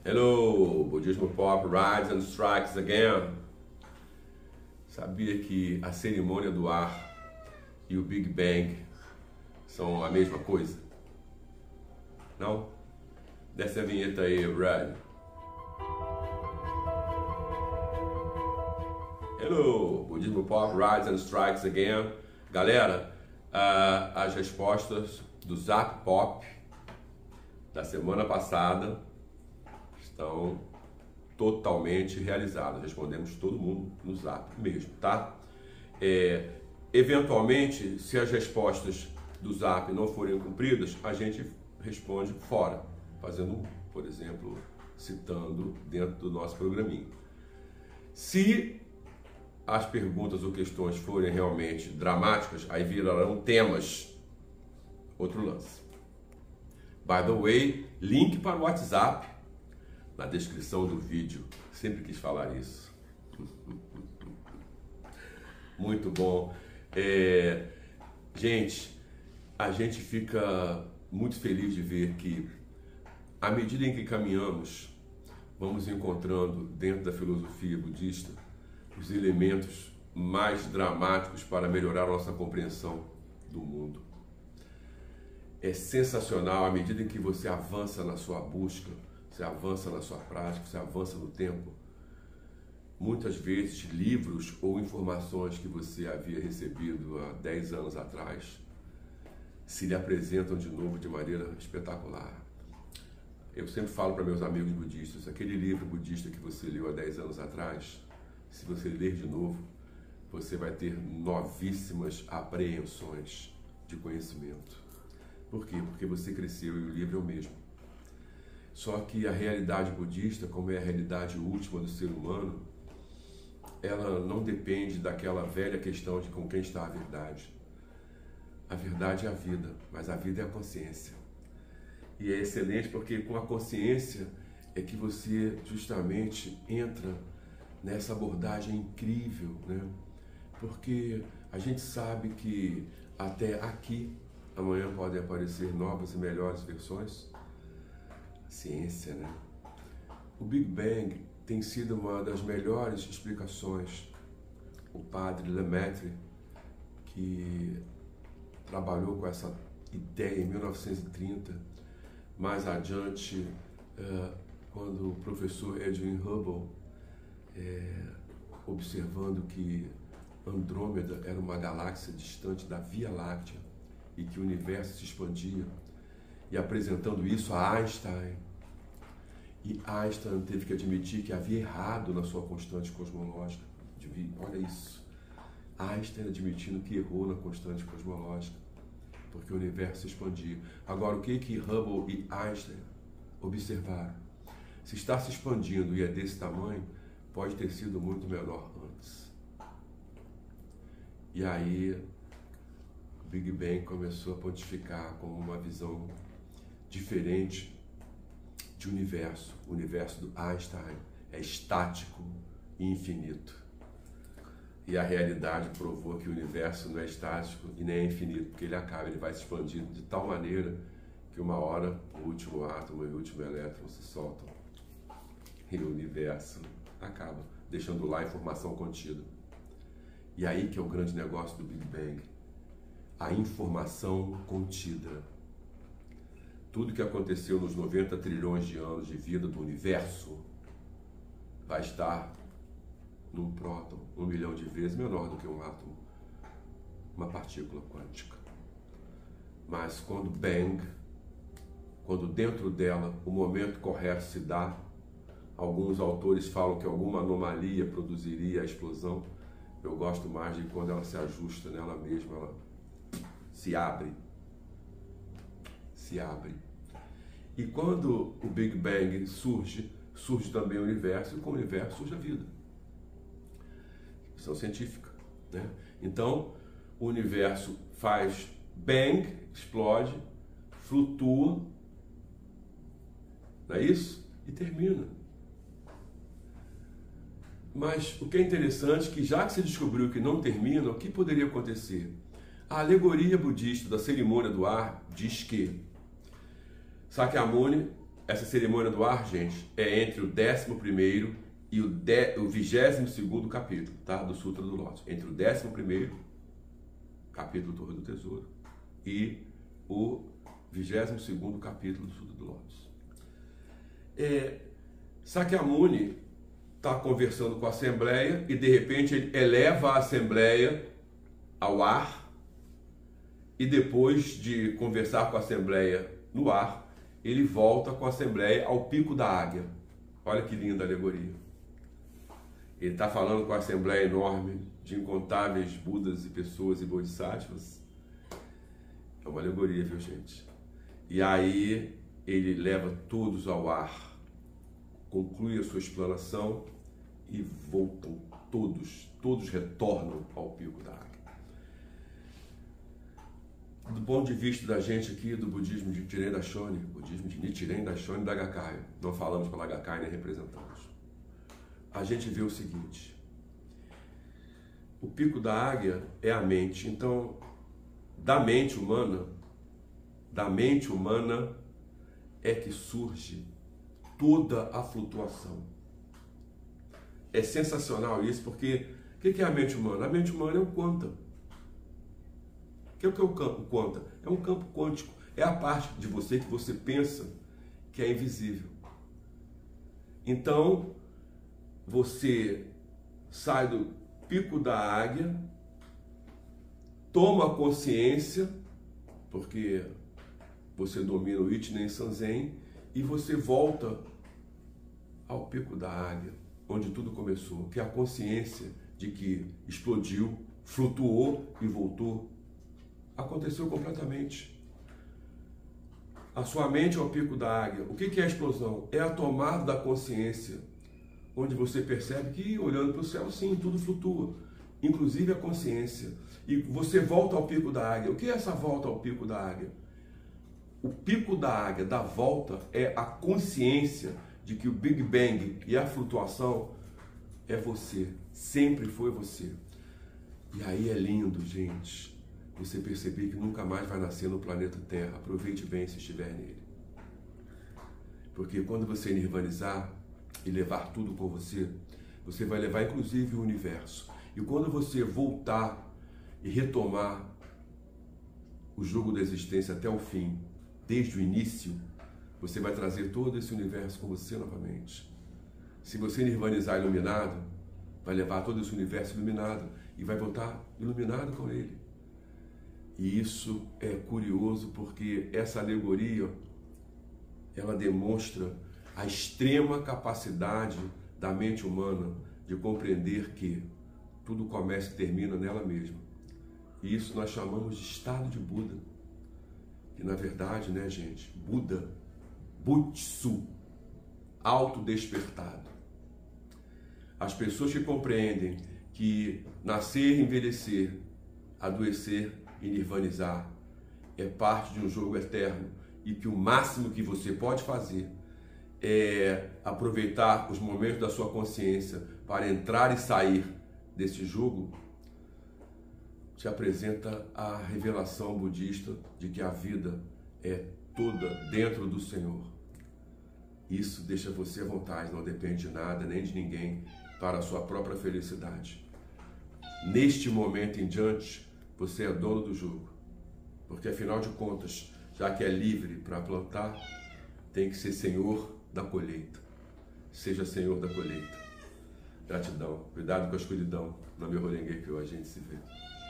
Hello, Budismo Pop rides and strikes again. Sabia que a cerimônia do ar e o Big Bang são a mesma coisa? Não? Desce a vinheta aí, Brad. Hello, Budismo Pop rides and strikes again. Galera, as respostas do Zap Pop da semana passada estão totalmente realizadas. Respondemos todo mundo no Zap mesmo, tá? Eventualmente, se as respostas do Zap não forem cumpridas, a gente responde fora, fazendo, por exemplo, citando dentro do nosso programinha. Se as perguntas ou questões forem realmente dramáticas, aí virarão temas. Outro lance. By the way, link para o WhatsApp na descrição do vídeo. Sempre quis falar isso. Muito bom. Gente, a gente fica muito feliz de ver que, à medida em que caminhamos, vamos encontrando dentro da filosofia budista os elementos mais dramáticos para melhorar a nossa compreensão do mundo. É sensacional à medida em que você avança na sua busca, você avança na sua prática, você avança no tempo. Muitas vezes livros ou informações que você havia recebido há 10 anos atrás se lhe apresentam de novo de maneira espetacular. Eu sempre falo para meus amigos budistas, aquele livro budista que você leu há 10 anos atrás, se você ler de novo, você vai ter novíssimas apreensões de conhecimento. Por quê? Porque você cresceu e o livro é o mesmo. Só que a realidade budista, como é a realidade última do ser humano, ela não depende daquela velha questão de com quem está a verdade. A verdade é a vida, mas a vida é a consciência. E é excelente porque com a consciência é que você justamente entra nessa abordagem incrível, né? Porque a gente sabe que até aqui, amanhã podem aparecer novas e melhores versões. Ciência, né? O Big Bang tem sido uma das melhores explicações. O padre Lemaitre, que trabalhou com essa ideia em 1930, mais adiante, quando o professor Edwin Hubble, observando que Andrômeda era uma galáxia distante da Via Láctea e que o universo se expandia, e apresentando isso a Einstein. E Einstein teve que admitir que havia errado na sua constante cosmológica. Olha isso. Einstein admitindo que errou na constante cosmológica, porque o universo se expandia. Agora, o que Hubble e Einstein observaram? Se está se expandindo e é desse tamanho, pode ter sido muito menor antes. E aí, o Big Bang começou a pontificar como uma visão diferente de universo. O universo do Einstein é estático e infinito. E a realidade provou que o universo não é estático e nem é infinito, porque ele acaba, ele vai se expandindo de tal maneira que uma hora o último átomo e o último elétron se soltam. E o universo acaba, deixando lá a informação contida. E aí que é o grande negócio do Big Bang. A informação contida. Tudo que aconteceu nos 90 trilhões de anos de vida do universo vai estar num próton 1 milhão de vezes menor do que um átomo, uma partícula quântica. Mas quando dentro dela o momento correto se dá, alguns autores falam que alguma anomalia produziria a explosão. Eu gosto mais de quando ela se ajusta nela mesma, ela se abre. E quando o Big Bang surge também o universo, e com o universo surge a vida. Questão científica, né? Então, o universo faz bang, explode, flutua, não é isso? E termina. Mas o que é interessante é que, já que se descobriu que não termina, o que poderia acontecer? A alegoria budista da cerimônia do ar diz que Sakyamuni essa cerimônia do ar, gente, é entre o 11º e o 22º capítulo, tá? Do Sutra do Lótus. Entre o 11º capítulo do Torre do Tesouro e o 22º capítulo do Sutra do Lótus. Sakyamuni está conversando com a Assembleia e de repente ele eleva a Assembleia ao ar, e depois de conversar com a Assembleia no ar, ele volta com a Assembleia ao pico da águia. Olha que linda alegoria. Ele está falando com a Assembleia enorme de incontáveis Budas e pessoas e Bodhisattvas. É uma alegoria, viu, gente? E aí ele leva todos ao ar, conclui a sua explanação e voltam todos retornam ao pico da águia. Do ponto de vista da gente aqui do budismo de Nichiren Daishonin, budismo de Nichiren Daishonin da Gakkai, não falamos pela Gakkai nem representamos, a gente vê o seguinte: o pico da águia é a mente. Então, da mente humana é que surge toda a flutuação. É sensacional isso, porque o que é a mente humana? A mente humana é um quanta. O que é o campo quanta? É um campo quântico. É a parte de você que você pensa que é invisível. Então, você sai do pico da águia, toma consciência, porque você domina o Ichinen Sanzen, e você volta ao pico da águia, onde tudo começou, que é a consciência de que explodiu, flutuou e voltou. Aconteceu completamente. A sua mente é o pico da águia. O que é a explosão? É a tomada da consciência, onde você percebe que, olhando para o céu, sim, tudo flutua, inclusive a consciência. E você volta ao pico da águia. O que é essa volta ao pico da águia? O pico da águia, da volta, é a consciência de que o Big Bang e a flutuação é você, sempre foi você. E aí é lindo, gente, você perceber que nunca mais vai nascer no planeta Terra. Aproveite bem se estiver nele. Porque quando você nirvanizar e levar tudo com você, você vai levar inclusive o universo. E quando você voltar e retomar o jogo da existência até o fim, desde o início, você vai trazer todo esse universo com você novamente. Se você nirvanizar iluminado, vai levar todo esse universo iluminado e vai voltar iluminado com ele. E isso é curioso, porque essa alegoria, ela demonstra a extrema capacidade da mente humana de compreender que tudo começa e termina nela mesma. E isso nós chamamos de estado de Buda. Que na verdade, né, gente, Buda, Butsu, autodespertado. As pessoas que compreendem que nascer, envelhecer, adoecer e nirvanizar é parte de um jogo eterno e que o máximo que você pode fazer é aproveitar os momentos da sua consciência para entrar e sair desse jogo, te apresenta a revelação budista de que a vida é toda dentro do Senhor. Isso deixa você à vontade, não depende de nada nem de ninguém para a sua própria felicidade. Neste momento em diante, você é dono do jogo, porque afinal de contas, já que é livre para plantar, tem que ser senhor da colheita. Seja senhor da colheita. Gratidão. Cuidado com a escuridão. No meu Horengekyo a gente se vê.